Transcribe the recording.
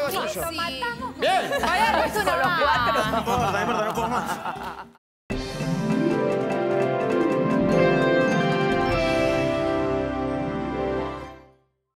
algo suyo. Matamos. Bien. Había puesto una más. No importa, no puedo más.